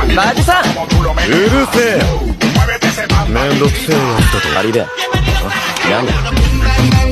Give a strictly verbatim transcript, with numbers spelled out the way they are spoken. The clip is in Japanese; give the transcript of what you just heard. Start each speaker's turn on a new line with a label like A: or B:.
A: バジさん、
B: うるせえ。めんどくせえやつだと。
A: ありで。なんだ